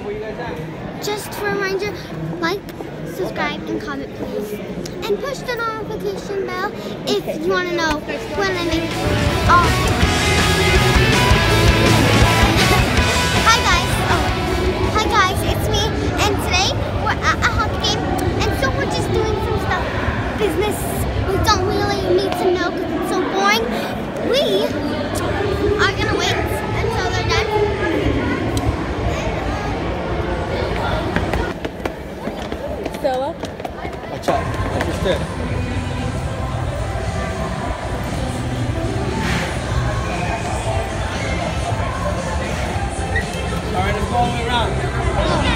Just a reminder, like, subscribe, and comment, please. And push the notification bell if you want to know when I make Hi guys, it's me, and today we're at a hockey game, and so we're just doing some stuff, business we don't really need to know because it's so boring. We are gonna wait until they're done. Stella? अच्छा, sister. Alright, let's go all the way around.